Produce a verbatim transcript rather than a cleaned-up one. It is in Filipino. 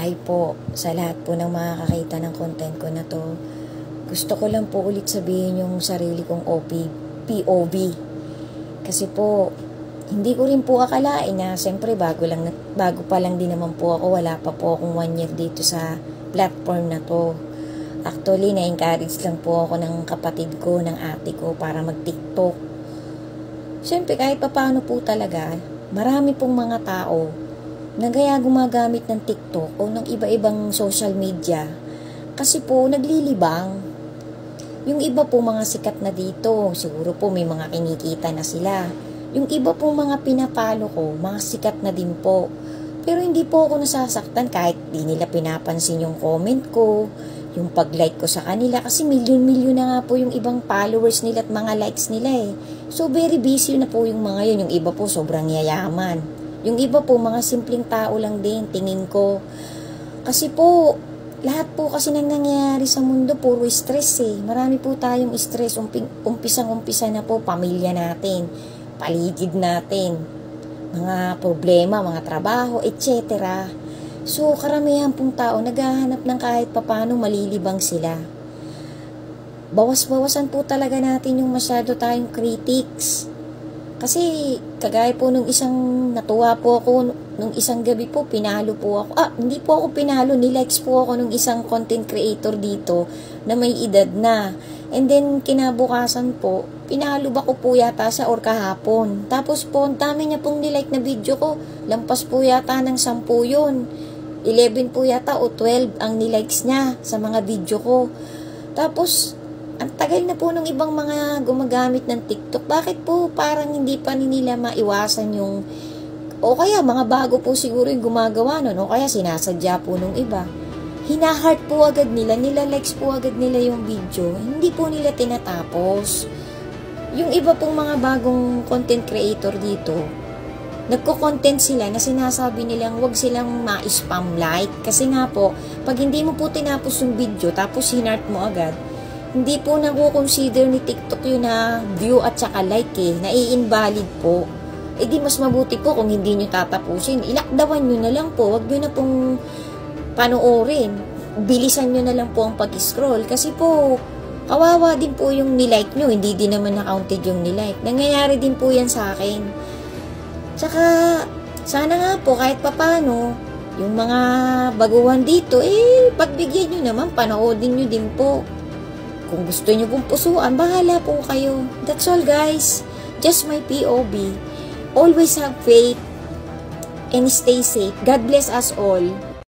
Hi po sa lahat po ng makakakita ng content ko na to. Gusto ko lang po ulit sabihin yung sarili kong O P, P O V. Kasi po, hindi ko rin po akalain na siyempre bago, lang, bago pa lang din naman po ako. Wala pa po akong one year dito sa platform na to. Actually, na-encourage lang po ako ng kapatid ko, ng ate ko para mag-TikTok. Siyempre, kahit pa paano po talaga, marami pong mga tao na kaya gumagamit ng TikTok o ng iba-ibang social media kasi po naglilibang. Yung iba po mga sikat na dito, siguro po may mga kinikita na sila. Yung iba po mga pinapalo ko, mga sikat na din po. Pero hindi po ako nasasaktan kahit di nila pinapansin yung comment ko, yung pag-like ko sa kanila kasi milyon-milyon na nga po yung ibang followers nila at mga likes nila eh. So very busy na po yung mga yun. Yung iba po sobrang yayaman. Yung iba po, mga simpleng tao lang din, tingin ko. Kasi po, lahat po kasi nang nangyayari sa mundo, puro stress eh. Marami po tayong stress. Umpisang-umpisa na po, pamilya natin, paligid natin, mga problema, mga trabaho, et cetera. So, karamihan pong tao, naghahanap ng kahit papano malilibang sila. Bawas-bawasan po talaga natin yung masyado tayong critics. Kasi, kagaya po nung isang, natuwa po ako, nung isang gabi po, pinalo po ako. Ah, hindi po ako pinalo, nilikes po ako nung isang content creator dito na may edad na. And then, kinabukasan po, pinalo ba ko po yata sa or kahapon. Tapos po, ang dami niya pong nilike na video ko. Lampas po yata ng sampu yun. eleven po yata o twelve ang nilikes niya sa mga video ko. Tapos, ang tagal na po ng ibang mga gumagamit ng TikTok. Bakit po parang hindi pa nila maiwasan yung, o kaya mga bago po siguro yung gumagawa nun, o kaya sinasadya po nung iba. Hinaheart po agad nila, nila-likes po agad nila yung video. Hindi po nila tinatapos. Yung iba pong mga bagong content creator dito, nagko-content sila na sinasabi nilang wag silang ma-spam like. Kasi nga po, pag hindi mo po tinapos yung video, tapos hinart mo agad, hindi po nako-consider ni TikTok yun na view at saka like eh. Nai-invalid po. Eh di mas mabuti po kung hindi nyo tatapusin. Ilakdawan nyo na lang po. Huwag nyo na pong panoorin. Bilisan nyo na lang po ang pag-scroll. Kasi po, kawawa din po yung nilike nyo. Hindi din naman na-counted yung nilike. Nangyayari din po yan sa akin. Tsaka, sana nga po kahit papano, yung mga baguhan dito, eh, pagbigyan nyo naman, panoodin nyo din po. Kung gusto nyo pong pusuan, bahala po kayo. That's all guys. Just my P O V. Always have faith and stay safe. God bless us all.